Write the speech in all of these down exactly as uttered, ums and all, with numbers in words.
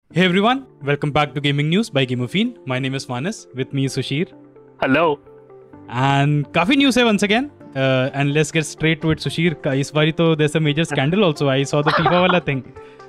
Hey everyone, welcome back to Gaming News by Gamophine. My name is Manas. With me is Sushir. Hello. And काफी news है once again. Uh, and let's get straight to it, Sushir. इस बारी तो there's a major scandal also. I saw the FIFA वाला thing.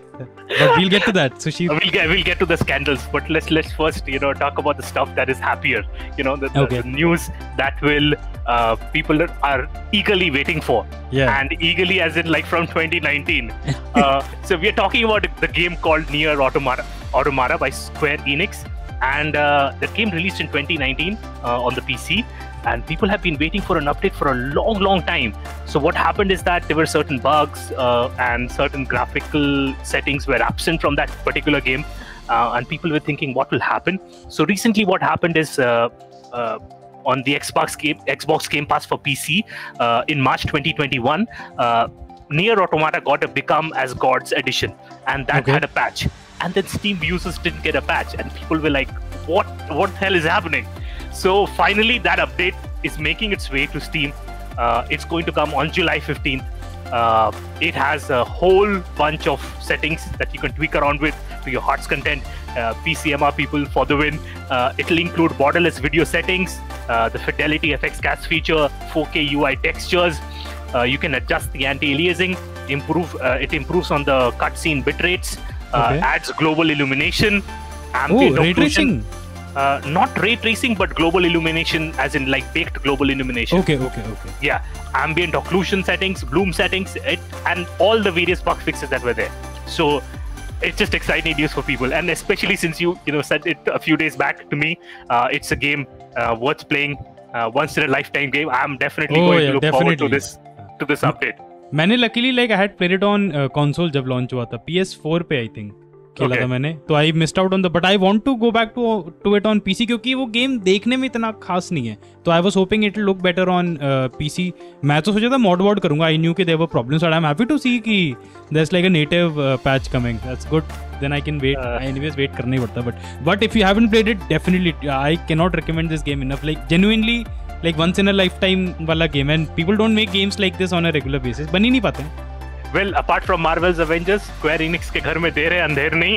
But we'll get to that, Sushir. We'll get we'll get to the scandals, but let's let's first you know talk about the stuff that is happier. You know the, the, Okay. the news that will uh, people are eagerly waiting for. Yeah. And eagerly as in like from twenty nineteen. uh, so we are talking about the game called Nier Automata, Automata by Square Enix, and uh, the game released in twenty nineteen uh, on the P C. And people have been waiting for an update for a long, long time. So what happened is that there were certain bugs uh, and certain graphical settings were absent from that particular game, uh, and people were thinking, what will happen? So recently, what happened is uh, uh, on the Xbox game, Xbox Game Pass for P C uh, in March twenty twenty-one, uh, Nier Automata got a Become as Gods edition, and that Okay. had a patch. And then Steam users didn't get a patch, and people were like, "What? What the hell is happening?" So finally, that update is making its way to Steam. Uh, it's going to come on July fifteenth. Uh, it has a whole bunch of settings that you can tweak around with to your heart's content. Uh, P C M R people for the win. Uh, it'll include borderless video settings, uh, the Fidelity F X Cast feature, four K U I textures. Uh, you can adjust the anti-aliasing. Improve. Uh, it improves on the cutscene bit rates. Uh, Okay. Adds global illumination. Oh, Ambient ray occlusion. tracing. Uh, not ray tracing, but global illumination, as in like baked global illumination. Okay, okay, okay. Yeah, ambient occlusion settings, bloom settings, it, and all the various bug fixes that were there. So it's just exciting news for people, and especially since you you know said it a few days back to me, uh, it's a game uh, worth playing, uh, once in a lifetime game. I'm definitely Oh, going yeah, to look forward to definitely. this to this update. मैंने luckily like I had played it on uh, console जब launch हुआ था P S four पे I think खेला Okay. था मैंने तो I missed out on the but I want to go back to to it on P C क्योंकि वो गेम देखने में इतना खास नहीं है तो I was hoping it will look better on uh, P C मैं तो सोचा था mod word करूंगा I knew कि there were problems but I'm happy to see कि there's like a native uh, patch coming that's good then I can wait Uh, anyways wait करना ही पड़ता but but if you haven't played it definitely I cannot recommend this game enough like genuinely like once in a lifetime वाला game and people don't make games like this on a regular basis बन ही नहीं पाते हैं Well, apart from Marvel's Avengers, Square Enix के घर में देर है अंधेर नहीं.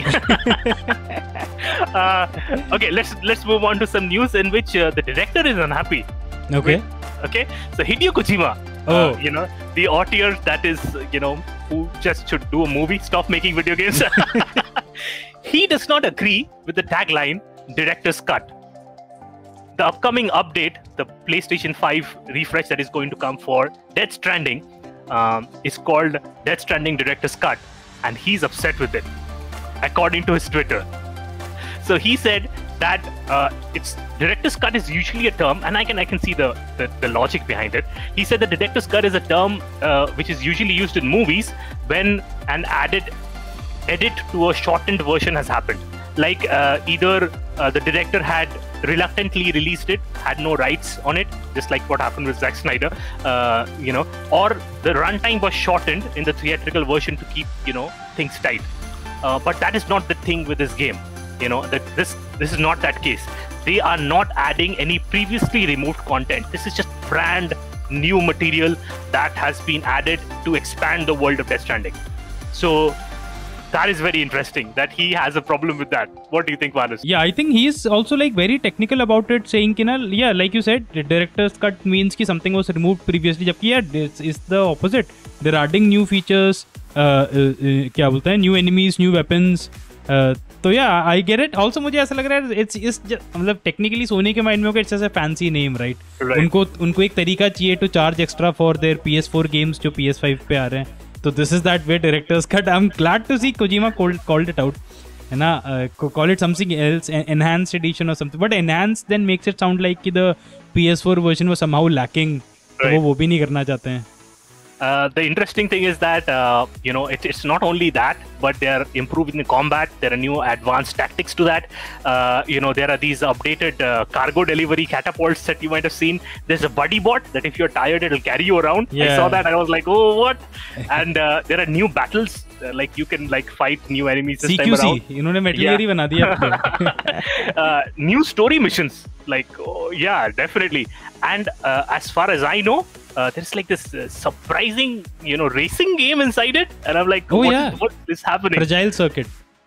uh, okay, let's let's move on to some news in which uh, the director is unhappy. okay Okay, so Hideo Kojima, Oh. uh, you know, the auteur that is, you know, who just should do a movie, stop making video games. He does not agree with the tagline "Director's Cut." The upcoming update, the PlayStation five refresh that is going to come for Death Stranding, um, is called Death Stranding Director's Cut, and he's upset with it, according to his Twitter. So he said that uh, it's director's cut is usually a term, and I can I can see the, the, the logic behind it. He said the director's cut is a term uh, which is usually used in movies when an added edit to a shortened version has happened. Like uh, either uh, the director had reluctantly released it, had no rights on it, just like what happened with Zack Snyder, uh, you know, or the runtime was shortened in the theatrical version to keep, you know, things tight. Uh, but that is not the thing with this game. You know, that this this is not that case. They are not adding any previously removed content. This is just brand new material that has been added to expand the world of Death Stranding. So that is very interesting that he has a problem with that. What do you think, Vanas? yeah I think he's also like very technical about it saying कि ना yeah like you said the director's cut means कि something was removed previously जबकि yeah this is the opposite they're adding new features uh, uh, uh, क्या बोलते हैं new enemies new weapons uh, तो yeah I get it also मुझे ऐसा लग रहा है it's it's just, मतलब technically सोनी के माइंड में होगा it's just a fancy name right, Right. उनको उनको एक तरीका चाहिए to charge extra for their P S four games जो P S five पे आ रहे हैं तो this is that way director's cut I'm glad to see Kojima called, called it out है ना uh, call it something else en- enhanced edition or something but enhanced then makes it sound like कि the P S four version was somehow lacking तो Right. वो वो भी नहीं करना चाहते हैं Uh, the interesting thing is that uh, you know it, it's not only that, but they are improving the combat. There are new advanced tactics to that. Uh, you know there are these updated uh, cargo delivery catapults that you might have seen. There's a buddy bot that if you're tired, it'll carry you around. I Yeah. saw that. I was like, oh, what? And uh, there are new battles. Uh, like you can like fight new enemies this C time Q C around. इन्होंने Metal Gear ही बना दिया अपने। uh, new story missions. Like oh, yeah, definitely. And uh, as far as I know, uh, there's like this uh, surprising, you know, racing game inside it, and I'm like, Oh, what, yeah. what is happening? Fragile Circuit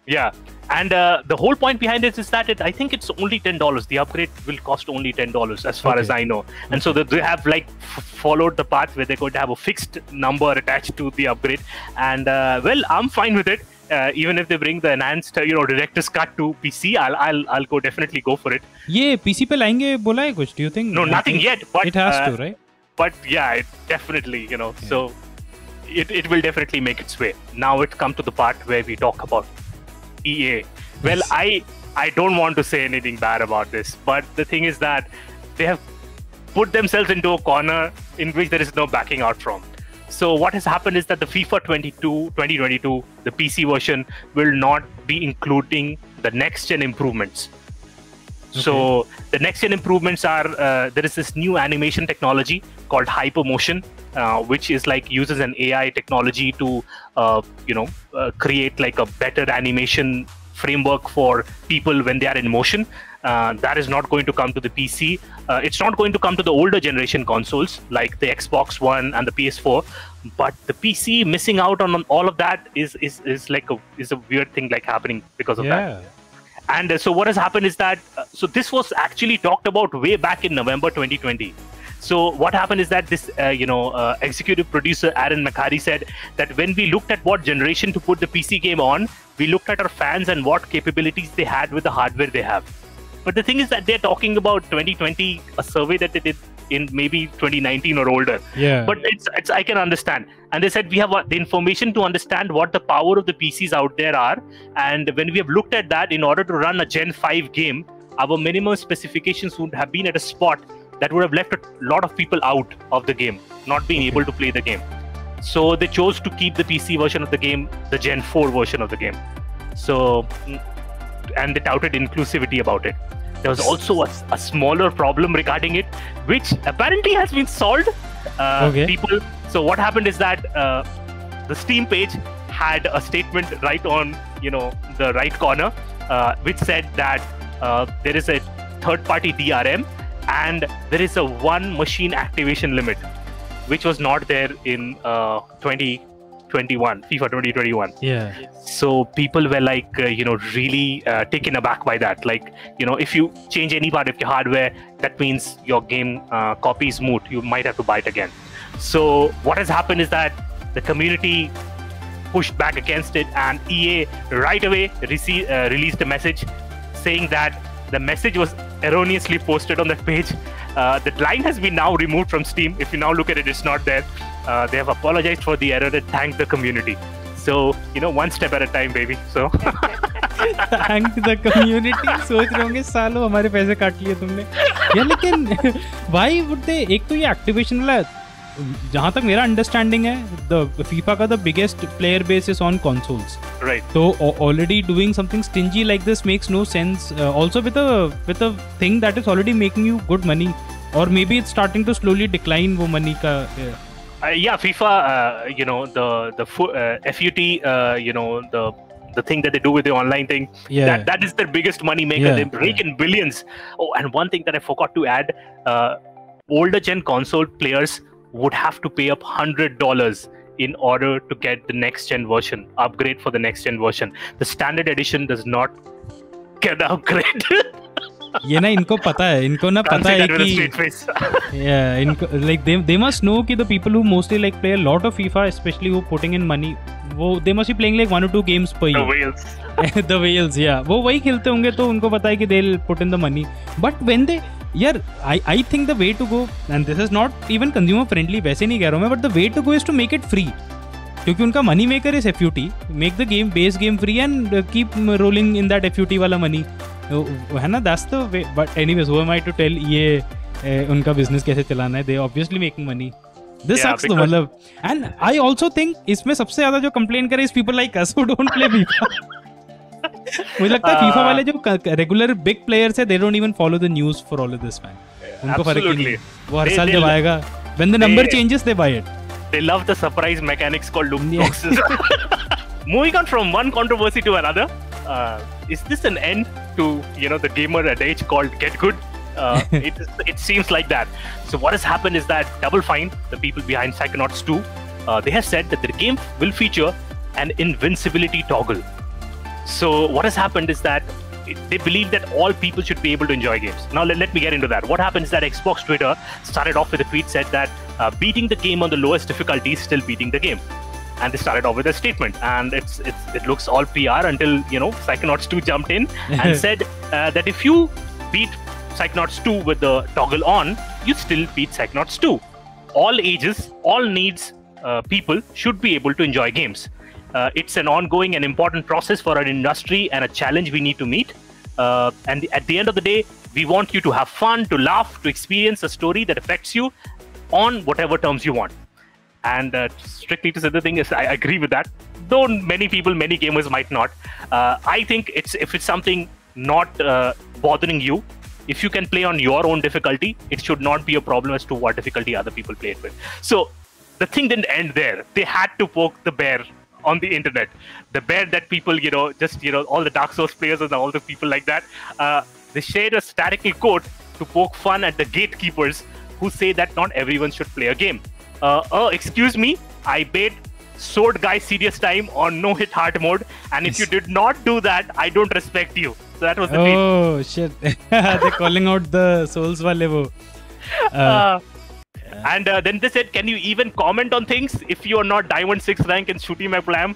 Yeah. And uh, the whole point behind it is that it, I think it's only ten dollars. The upgrade will cost only ten dollars as far Okay. as I know. And so they have like f- followed the path where they're going to have a fixed number attached to the upgrade. And uh, well, I'm fine with it. Uh, even if they bring the enhanced, uh, you know, director's cut to P C, I'll, I'll, I'll go definitely go for it. ये PC पे लाएंगे बोला है कुछ? Do you think? No, nothing yet, but it has uh, to, right? But yeah, it definitely, you know, yeah. so it, it will definitely make its way. Now it come to the part where we talk about E A. Well, yes. I I don't want to say anything bad about this, but the thing is that they have put themselves into a corner in which there is no backing out from. So what has happened is that the FIFA twenty-two, twenty twenty-two, the P C version, will not be including the next-gen improvements. Okay. So the next-gen improvements are, uh, there is this new animation technology called Hypermotion, uh, which is like uses an A I technology to, uh, you know, uh, create like a better animation framework for people when they are in motion. Uh, that is not going to come to the P C. Uh, it's not going to come to the older generation consoles like the Xbox One and the P S four. But the P C missing out on, on all of that is is is like a is a weird thing like happening because of yeah. that. And uh, so what has happened is that uh, so this was actually talked about way back in November twenty twenty. So what happened is that this, uh, you know, uh, executive producer Aaron McCarty said that when we looked at what generation to put the P C game on, we looked at our fans and what capabilities they had with the hardware they have. But the thing is that they're talking about twenty twenty, a survey that they did in maybe twenty nineteen or older. Yeah. But it's, it's I can understand. And they said we have uh, the information to understand what the power of the P Cs out there are. And when we have looked at that, in order to run a Gen five game, our minimum specifications would have been at a spot that would have left a lot of people out of the game, not being able to play the game. So they chose to keep the P C version of the game, the Gen four version of the game. So, and they touted inclusivity about it. There was also a, a smaller problem regarding it, which apparently has been solved. Uh, okay. People. So what happened is that uh, the Steam page had a statement right on, you know, the right corner, uh, which said that uh, there is a third-party D R M and there is a one machine activation limit, which was not there in uh, twenty twenty-one, FIFA twenty twenty-one. Yeah. So people were like, uh, you know, really uh, taken aback by that. Like, you know, if you change any part of your hardware, that means your game uh, copy is moot. You might have to buy it again. So what has happened is that the community pushed back against it, and E A right away rece- uh, released a message saying that the message was erroneously posted on that page. Uh, the line has been now removed from Steam. If you now look at it, it's not there. Uh, they have apologized for the error and thanked the community. So, you know, one step at a time, baby. So thank the community. सोच रहे होंगे सालों हमारे पैसे काट लिए तुमने यार, लेकिन why would they? एक तो ये एक्टिवेशन वाला, जहाँ तक मेरा अंडरस्टैंडिंग है, the FIFA का the biggest player base is on consoles. Right. So already doing something stingy like this makes no sense. Uh, also with a with a thing that is already making you good money, or maybe it's starting to slowly decline वो money का. Uh, Uh, yeah, FIFA, uh, you know, the the uh, F U T, uh, you know, the the thing that they do with the online thing, yeah. that that is their biggest money maker. Yeah, they rake yeah. in billions. Oh, and one thing that I forgot to add, uh, older gen console players would have to pay up one hundred dollars in order to get the next gen version, upgrade for the next gen version. The standard edition does not get the upgrade. ये ना इनको पता है, इनको ना पता है कि yeah, इनको like they they must know कि the people who mostly like play a lot of FIFA, especially who putting in money, वो they must be playing like one or two games per year. The whales. The whales, yeah. वो वही खेलते होंगे, तो उनको पता है कि they'll put in the money. But when they, यार, I I think the way to go, and this is not even consumer friendly, वैसे नहीं कह रहा हूँ मैं, but the way to go is to make it free. क्योंकि उनका money maker is F U T, make the game base game free and keep rolling in that F U T वाला money, है ना, that's the way. But anyways, who am I to tell ये उनका business कैसे चलाना है? They obviously making money. This sucks तो मतलब. एंड आई आल्सो थिंक इसमें सबसे ज्यादा जो कंप्लेन करे is people like us who don't play FIFA. मुझे लगता है FIFA वाले जो रेगुलर बिग प्लेयर्स है, they don't even follow the news for all of this man. उनको फर्क ही नहीं. वो हर साल जब आएगा, when the number changes they buy it. They love the surprise mechanics called loot boxes. Moving on from one controversy to another, uh, is this an end to, you know, the gamer adage called "get good"? Uh, it it seems like that. So what has happened is that Double Fine, the people behind Psychonauts two, uh, they have said that their game will feature an invincibility toggle. So what has happened is that they believe that all people should be able to enjoy games. Now let, let me get into that. What happened is that Xbox Twitter started off with a tweet said that uh, beating the game on the lowest difficulty is still beating the game. And they started off with a statement, and it's, it's it looks all P R until, you know, Psychonauts two jumped in and said uh, that if you beat Psychonauts two with the toggle on, you still beat Psychonauts two. All ages, all needs uh, people should be able to enjoy games. Uh, it's an ongoing and important process for our industry and a challenge we need to meet. Uh, and at the end of the day, we want you to have fun, to laugh, to experience a story that affects you on whatever terms you want. And uh, strictly to say the thing is, I agree with that. Though many people, many gamers might not. Uh, I think it's if it's something not uh, bothering you, if you can play on your own difficulty, it should not be a problem as to what difficulty other people play it with. So the thing didn't end there. They had to poke the bear on the internet. The bear that people, you know, just, you know, all the Dark Souls players and all the people like that, uh, they shared a satirical quote to poke fun at the gatekeepers who say that not everyone should play a game. Uh, uh, excuse me, I bet Sword Guy Serious Time on no hit hard mode, and if you did not do that, I don't respect you. So that was the tweet. Oh shit! They're calling out the Souls wale wo. Uh, uh, and uh, then they said, can you even comment on things if you are not Diamond six rank in Shooty My Plam?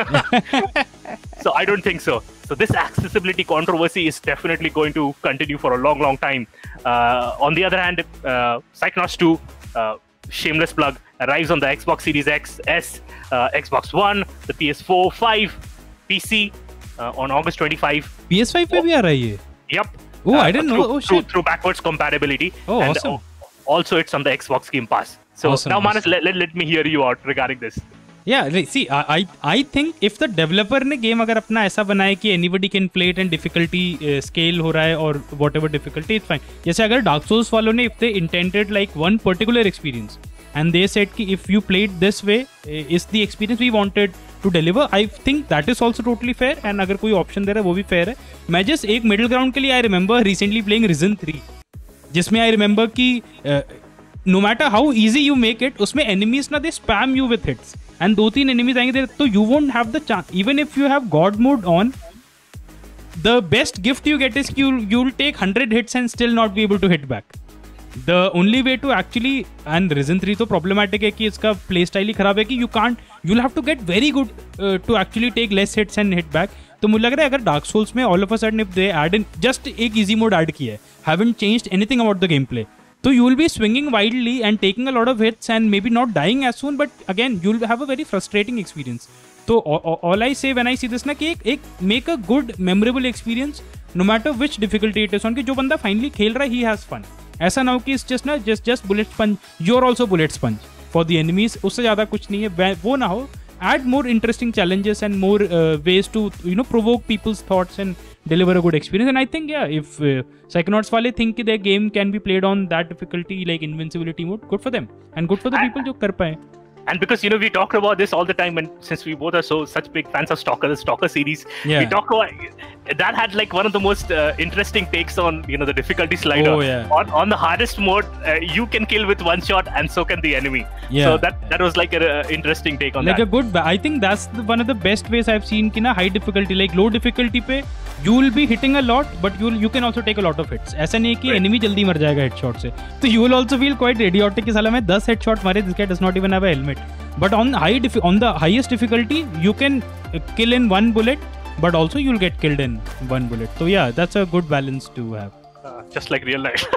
So I don't think so. So this accessibility controversy is definitely going to continue for a long, long time. Uh, on the other hand, uh, Psychonauts two, uh, shameless plug, arrives on the Xbox Series X, S, uh, Xbox One, the P S four, five, P C uh, on August twenty-fifth. P S five पे भी आ रहा है ये? Yep. Oh, uh, I didn't through, know. Oh, through, shit. through backwards compatibility. Oh, and awesome. Also, it's on the Xbox Game Pass. So awesome, now, Manas, awesome. let, let, let me hear you out regarding this. Yeah, like, see, I I I think if the developer ने game अगर अपना ऐसा बनाया कि anybody can play it and difficulty uh, scale हो रहा है और whatever difficulty, it's fine. जैसे अगर Dark Souls वालों ने if they intended like one particular experience and they said कि if you played this way uh, is the experience we wanted to deliver, I think that is also totally fair. And अगर कोई option दे रहा है वो भी fair है. मैं just एक middle ground के लिए I remember recently playing Risen three, जिसमें I remember कि uh, no matter how easy you make it, उसमें enemies ना they spam you with hits. And दो तीन enemies आएंगे तो you won't have the chance. Even if you have God mode on, the best gift you get is you you'll take one hundred hits and still not be able to hit back. The only way to actually, and Risen three तो problematic है कि इसका play style ही खराब है कि you can't, you'll have to get very good uh, to actually take less hits and hit back. तो मुझे लग रहा है अगर Dark Souls में all of a sudden if they add in just एक easy mode add किया है, haven't changed anything about the gameplay, so you will be swinging wildly and taking a lot of hits and maybe not dying as soon, but again you'll have a very frustrating experience. So all, all I say when I see this ना कि एक, एक make a good memorable experience no matter which difficulty it is on, कि जो बंदा finally खेल रहा है he has fun. ऐसा ना हो कि it's just ना just just bullet sponge, you're also bullet sponge for the enemies, उससे ज़्यादा कुछ नहीं है, वो ना हो. Add more interesting challenges and more uh, ways to, you know, provoke people's thoughts and deliver a good experience. And I think, yeah, if uh, Psychonauts wale think their game can be played on that difficulty like invincibility mode, good for them and good for the people जो कर पाए. And because, you know, we talk about this all the time, and since we both are so such big fans of Stalker, the Stalker series, yeah. we talk about that had like one of the most uh, interesting takes on, you know, the difficulty slider. Oh, yeah. On on the hardest mode, uh, you can kill with one shot, and so can the enemy. Yeah. So that that was like an uh, interesting take on like that. Like a good, I think that's the, one of the best ways I've seen कि ना high difficulty, like low difficulty पे you will be hitting a lot, but you you can also take a lot of hits. ऐसा नहीं है कि enemy जल्दी मर जाएगा headshot से. तो you will also feel quite idiotic कि साला मैं ten headshot मारे, this guy does not even have a helmet. But on high diffi- on the highest difficulty, you can kill in one bullet, but also you'll get killed in one bullet. So yeah, that's a good balance to have. Uh, just like real life.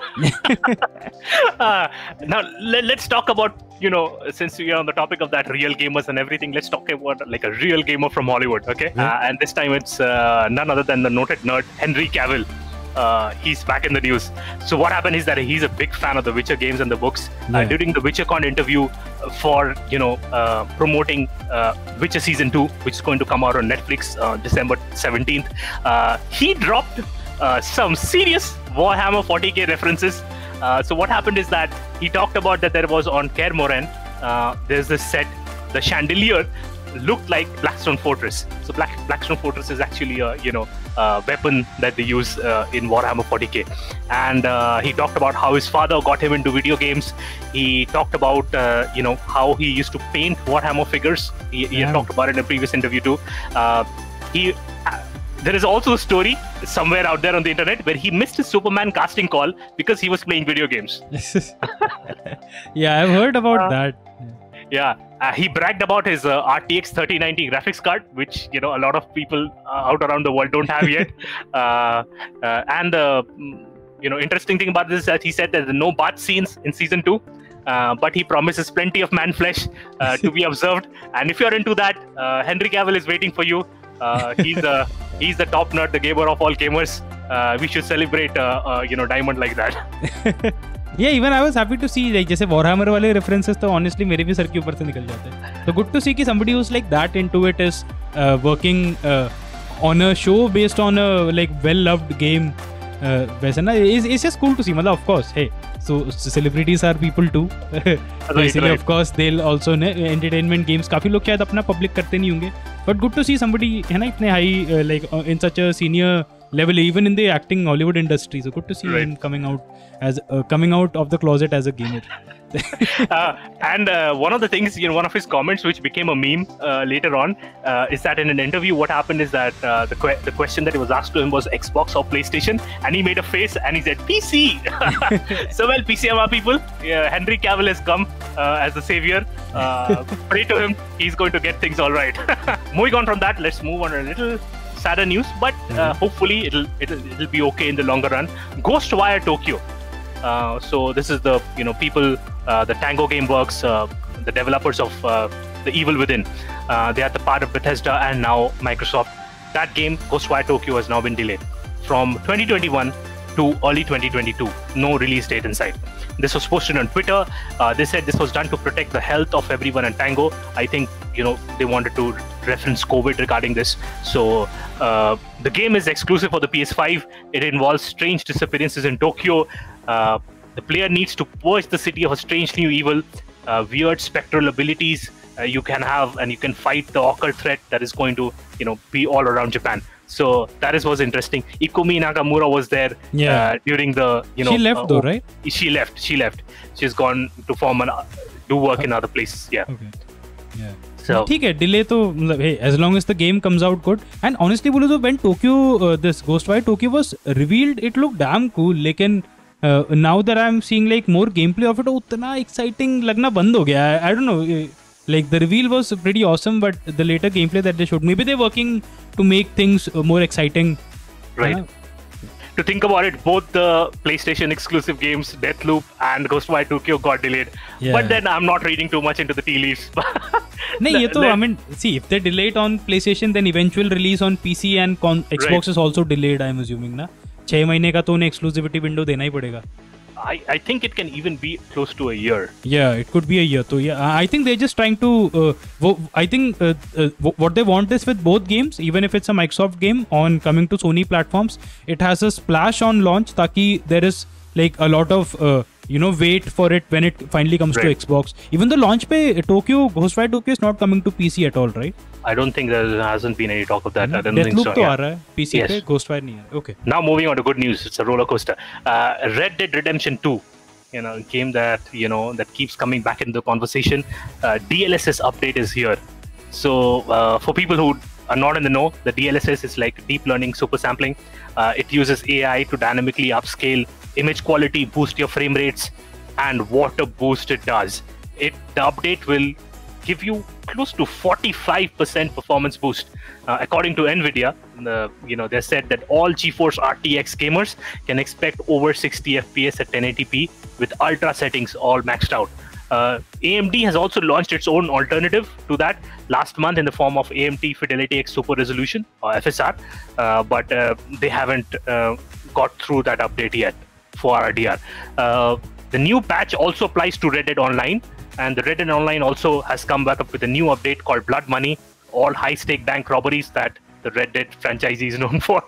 uh, now let, let's talk about, you know, since we are on the topic of that real gamers and everything, let's talk about like a real gamer from Hollywood, okay? Yeah. Uh, and this time it's uh, none other than the noted nerd Henry Cavill. Uh, he's back in the news. So what happened is that he's a big fan of the Witcher games and the books. Yeah. Uh, during the WitcherCon interview for, you know, uh, promoting uh, Witcher Season two, which is going to come out on Netflix uh, December seventeenth, uh, he dropped uh, some serious Warhammer forty K references. Uh, so what happened is that he talked about that there was on Kaer Morhen, uh, there's this set, the chandelier looked like Blackstone Fortress. So Black, Blackstone Fortress is actually a, you know, uh, weapon that they use uh, in Warhammer forty K. And uh, he talked about how his father got him into video games. He talked about, uh, you know, how he used to paint Warhammer figures. He, he yeah. had talked about it in a previous interview too. Uh, he there is also a story somewhere out there on the internet where he missed his Superman casting call because he was playing video games. Yeah, I've heard about Uh, that. Yeah, uh, he bragged about his uh, R T X thirty ninety graphics card, which you know a lot of people uh, out around the world don't have yet. uh, uh, and the mm, you know interesting thing about this is that he said there's no bath scenes in season two, uh, but he promises plenty of man flesh uh, to be observed. And if you're into that, uh, Henry Cavill is waiting for you. Uh, he's the he's the top nerd, the gamer of all gamers. Uh, we should celebrate uh, uh, you know Diamond like that. Yeah, even I was happy to see like जैसे Warhammer वाले references तो honestly मेरे भी sir के ऊपर से निकल जाते हैं. So good to see कि somebody who's like that into it is uh, working uh, on a show based on a like well-loved game. Uh, वैसे ना it's, it's just cool to see. मतलब of course, hey, so celebrities are people too. तो इसलिए of course they'll also ने entertainment games काफी लोग शायद अपना public करते नहीं होंगे. But good to see somebody है ना इतने high uh, like uh, in such a senior level even in the acting Hollywood industry. So good to see Right. him coming out as uh, coming out of the closet as a gamer. uh, and uh, one of the things, you know, one of his comments which became a meme uh, later on uh, is that in an interview, what happened is that uh, the que- the question that was asked to him was Xbox or PlayStation, and he made a face and he said P C. So well, P C M R people, uh, Henry Cavill has come uh, as the savior. Uh, pray to him; he's going to get things all right. Moving on from that, let's move on a little sadder news, but uh, hopefully it'll, it'll it'll be okay in the longer run. Ghostwire Tokyo. Uh, so this is the you know people, uh, the Tango Gameworks, uh, the developers of uh, The Evil Within. Uh, they are the part of Bethesda and now Microsoft. That game, Ghostwire Tokyo, has now been delayed from twenty twenty-one to early twenty twenty-two. No release date in sight. This was posted on Twitter. Uh, they said this was done to protect the health of everyone in Tango. I think you know they wanted to reference COVID regarding this. So uh, the game is exclusive for the P S five. It involves strange disappearances in Tokyo. Uh, the player needs to purge the city of a strange new evil, uh, weird spectral abilities uh, you can have, and you can fight the occult threat that is going to, you know, be all around Japan. So that is was interesting. Ikumi Nakamura was there Yeah. uh, during the, you know, She left uh, though, right? She left. She left. She's gone to form an, do work in other places. Yeah. Okay. Yeah. So ठीक है delay तो मतलब hey as long as the game comes out good and honestly बोलो तो when Tokyo uh, this Ghostwire Tokyo was revealed it looked damn cool लेकिन uh, now that I'm seeing like more gameplay of it उतना exciting लगना बंद हो गया I, I don't know uh, like the reveal was pretty awesome but the later gameplay that they showed maybe they're working to make things uh, more exciting. right. Yeah. To think about it, both the PlayStation exclusive games, Deathloop and Ghostwire Tokyo, got delayed. Yeah. But then I'm not reading too much into the tea leaves. नहीं ये तो I mean see if they delay it on PlayStation then eventual release on P C and con- Xbox Right. is also delayed I'm assuming ना छह महीने का तो उन्हें exclusivity window देना ही पड़ेगा. I, I think it can even be close to a year. Yeah, it could be a year. So yeah, I think they're just trying to. Uh, wo- I think uh, uh, wo- what they want is with both games, even if it's a Microsoft game on coming to Sony platforms, it has a splash on launch. Taki there is like a lot of uh, you know wait for it when it finally comes Right. to Xbox. Even the launch pay Tokyo Ghostwire Tokyo is not coming to P C at all, right? I don't think there hasn't been any talk of that. I don't think Deathloop so. तो yeah. आ रहा है P C Yes. पे Ghostwire नहीं है. Okay. Now moving on to good news. It's a roller coaster. Uh, Red Dead Redemption two, you know, a game that you know that keeps coming back in the conversation. Uh, D L S S update is here. So uh, for people who are not in the know, the D L S S is like deep learning super sampling. Uh, it uses A I to dynamically upscale image quality, boost your frame rates, and what a boost it does. It the update will give you close to forty-five percent performance boost. Uh, according to Nvidia, the, you know, they said that all GeForce R T X gamers can expect over sixty F P S at ten eighty p with ultra settings all maxed out. Uh, A M D has also launched its own alternative to that last month in the form of A M D Fidelity X Super Resolution or F S R, uh, but uh, they haven't uh, got through that update yet for R D R. Uh, the new patch also applies to Red Dead Online, and the Red Dead Online also has come back up with a new update called Blood Money, all high-stake bank robberies that the Red Dead franchise is known for,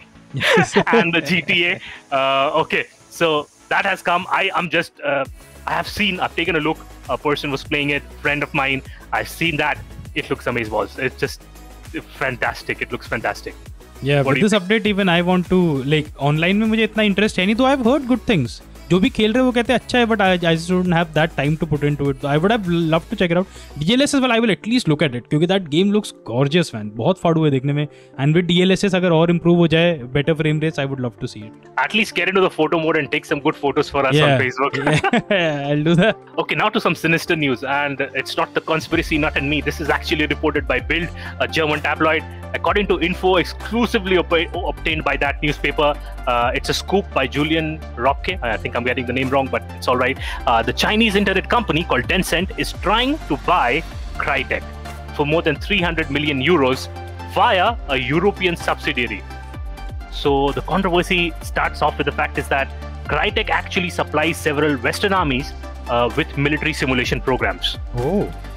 and the G T A. Uh, okay, so that has come. I am just, uh, I have seen, I've taken a look. A person was playing it, friend of mine. I've seen that. It looks amazing, boss. It's just fantastic. It looks fantastic. Yeah, What but do you this update even I want to like online में मुझे इतना interest है नहीं तो I've heard good things जो भी खेल रहे हैं वो कहते हैं अच्छा है, but I I just don't have that time to put into it. I would have love to check it out. DLSS वाला I will at least look at it, क्योंकि that game looks gorgeous man, बहुत फाड़ू है देखने में. And with DLSS अगर और improve हो जाए, better frame rates, I would love to see it. At least get into the photo mode and take some good photos for us Yeah. on Facebook. Yeah, I'll do that. Okay, now to some sinister news, and it's not the conspiracy nut and me. This is actually reported by Bild, a German tabloid. According to info exclusively ob- obtained by that newspaper, uh, it's a scoop by Julian Ropke. I think I'm getting the name wrong, but it's all right. Uh, the Chinese internet company called Tencent is trying to buy Crytek for more than three hundred million euros via a European subsidiary. So the controversy starts off with the fact is that Crytek actually supplies several Western armies uh, with military simulation programs. Oh.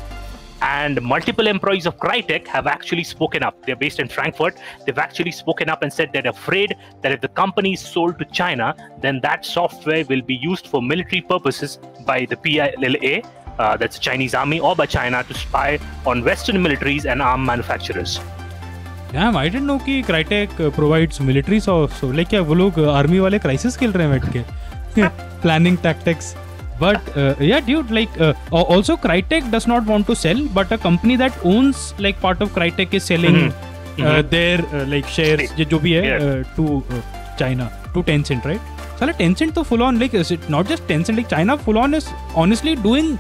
And multiple employees of Crytek have actually spoken up. They're based in Frankfurt. They've actually spoken up and said they're afraid that if the company is sold to China, then that software will be used for military purposes by the P I L A, uh, that's the Chinese army, or by China to spy on Western militaries and arm manufacturers. Damn, I didn't know कि Crytek uh, provides military so so like क्या वो लोग army वाले crisis खेल रहे हैं बैठ के planning tactics. But uh, yeah, dude, like uh, also Crytek does not want to sell, but a company that owns like part of Crytek is selling Mm-hmm. uh, Mm-hmm. their uh, like shares जो जो भी है Yeah. uh, to uh, China, to Tencent, right? साला Tencent तो full on like is it not just Tencent, like China full on is honestly doing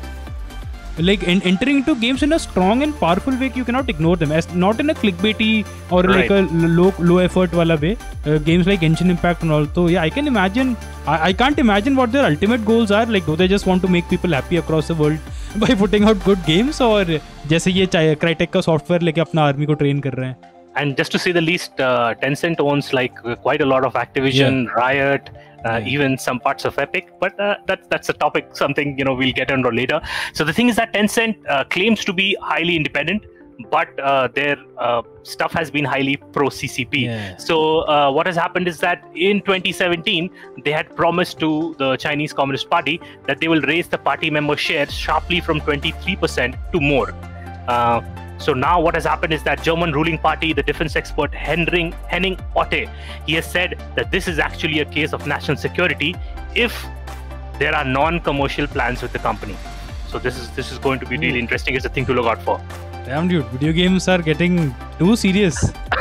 like en- entering into games in a strong and powerful way. You cannot ignore them, as not in a clickbaity or like Right. a low low effort wala way. Uh, games like Genshin Impact and all. So yeah, I can imagine. I, I can't imagine what their ultimate goals are. Like, do they just want to make people happy across the world by putting out good games, or जैसे ये Crytek का software लेके अपना army को train कर रहे हैं? And just to say the least, uh, Tencent owns like quite a lot of Activision, Riot, uh, Yeah. even some parts of Epic. But uh, that's that's a topic, something you know we'll get into later. So the thing is that Tencent uh, claims to be highly independent, but uh, their uh, stuff has been highly pro C C P. Yeah. So uh, what has happened is that in twenty seventeen they had promised to the Chinese Communist Party that they will raise the party member shares sharply from twenty-three percent to more. Uh, So now what has happened is that German ruling party, the defense expert Henning, Henning Otte, he has said that this is actually a case of national security if there are non-commercial plans with the company. So this is this is going to be really interesting. It's a thing to look out for. Damn dude, video games are getting too serious.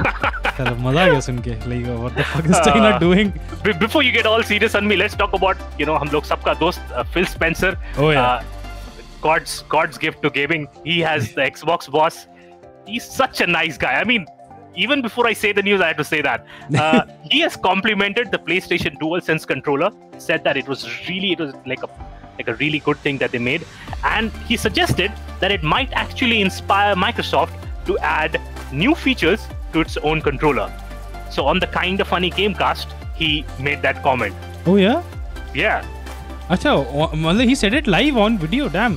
चलो मजा आ गया सुन के. Like what the fuck is China Uh, doing? Be- Before you get all serious on me, let's talk about you know हम लोग सबका दोस्त uh, Phil Spencer. Oh yeah. Uh, God's God's gift to gaming. He has the Xbox boss. He's such a nice guy. I mean, even before I say the news, I had to say that. Uh, he has complimented the PlayStation DualSense controller, said that it was really, it was like a like a really good thing that they made. And he suggested that it might actually inspire Microsoft to add new features to its own controller. So on the Kind of Funny Gamecast, he made that comment. Oh yeah. Yeah, अच्छा, मतलब he said it live on video. Damn.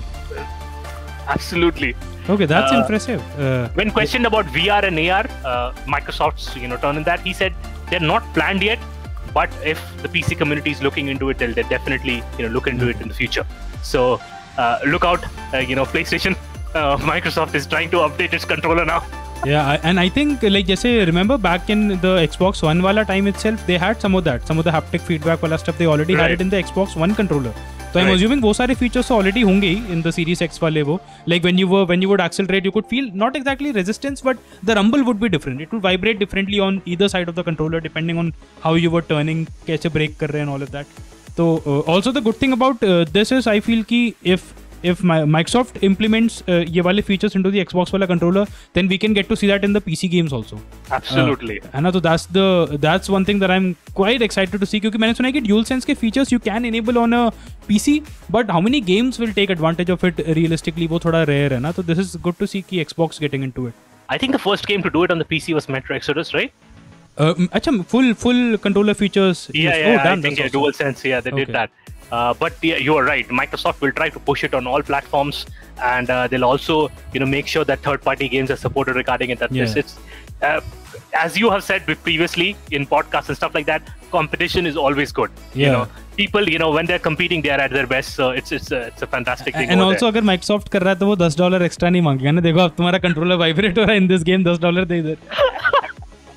absolutely. Okay, that's Uh, impressive. Uh, When questioned about V R and A R, uh, Microsoft's you know turn in that, he said they're not planned yet, but if the P C community is looking into it, they'll, they'll definitely you know look into it in the future. So uh, look out, uh, you know PlayStation, uh, Microsoft is trying to update its controller now. yeah, I- and I think like जैसे remember back in the Xbox One वाला time itself, they had some of that, some of the haptic feedback वाला stuff. They already had Right. it in the Xbox One controller. So I'm Right. assuming वो सारे features तो already होंगे ही in the Series X वाले वो. Like when you were when you would accelerate, you could feel not exactly resistance, but the rumble would be different. It would vibrate differently on either side of the controller depending on how you were turning, कैसे brake कर रहे हैं and all of that. So uh, also the good thing about uh, this is I feel कि if if my, Microsoft implements uh, ये वाले features into the Xbox वाला controller, then we can get to see that in the P C games also. Absolutely. है ना, तो that's the that's one thing that I'm quite excited to see, क्योंकि मैंने सुना है कि DualSense के features you can enable on a P C, but how many games will take advantage of it realistically, वो थोड़ा rare है ना, तो this is good to see कि Xbox getting into it. I think the first game to do it on the P C was Metro Exodus, right? Uh, अच्छा, full full controller features. Yeah, used. yeah. Oh, damn, I think that's yeah, awesome. DualSense. Yeah, they Okay. did that. Uh, but yeah, you are right. Microsoft will try to push it on all platforms, and uh, they'll also, you know, make sure that third-party games are supported regarding it. That Yeah. this, it's, uh, as you have said previously in podcasts and stuff like that, competition is always good. You Yeah. know, people, you know, when they're competing, they're at their best. So it's it's a, it's a fantastic thing. And over also अगर Microsoft कर रहा है तो वो दस dollar extra नहीं मांगेगा ना. देखो अब तुम्हारा कंट्रोलर वाइब्रेट हो रहा है इन दिस गेम, दस डॉलर दे इधर. there.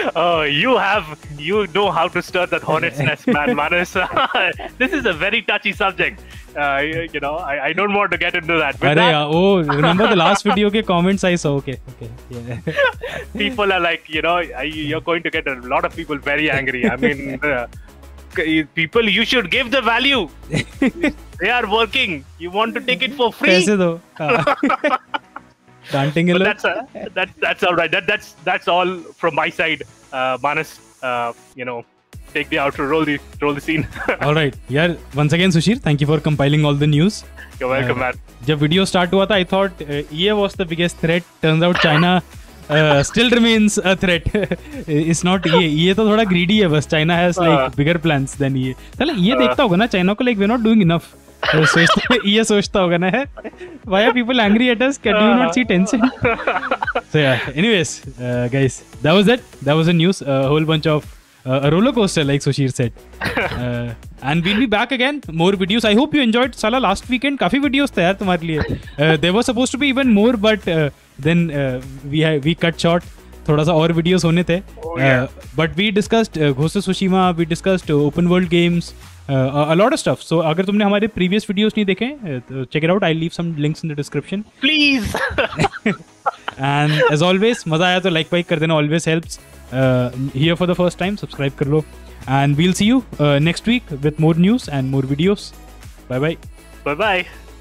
Oh, you have, you know how to stir that hornet's nest, man, Manas. This is a very touchy subject. Uh, you, you know, I, I don't want to get into that. With Arey, that, uh, oh, remember the last video ke comments I saw? Okay, okay, yeah. people are like, you know, I- you're going to get a lot of people very angry. I mean, uh, c- people, you should give the value. They are working. You want to take it for free. पैसे दो. हाँ. डांटेंगे But लोग. that's uh, that, that's all right. That that's that's all from my side. Uh, Manas, uh, you know, take the outro. Roll the roll the scene. All right, यार. Once again, Sushir, thank you for compiling all the news. You're welcome, Uh, man. जब video start हुआ था, I thought uh, E A was the biggest threat. Turns out China uh, still remains a threat. It's not E A. E A तो थोड़ा greedy है बस. China has like हाँ. bigger plans than E A. चलो E A हाँ. देखता होगा ना China को, like we're not doing enough. तो सोचता E A सोचता होगा ना है. Why are people angry at us? Can you not see tension? So yeah. Anyways, uh, guys, that was it. That was the news. A whole bunch of uh, a roller coaster, like Sushir said. Uh, and we'll be back again. More videos. I hope you enjoyed. Sala last weekend काफी videos थे यार तुम्हारे लिए. Uh, there was supposed to be even more, but uh, then uh, we had, we cut short. थोड़ा सा और videos होने थे. Oh, yeah. Uh, but we discussed uh, Ghost of Tsushima. We discussed uh, open world games. Uh, a lot of stuff. So अगर तुमने हमारे previous videos नहीं देखे, uh, तो check it out. I'll leave some links in the description. Please. And as always, मजा आया तो like bike कर देना, always helps. Uh, here for the first time, subscribe कर लो. And we'll see you uh, next week with more news and more videos. Bye bye. Bye bye.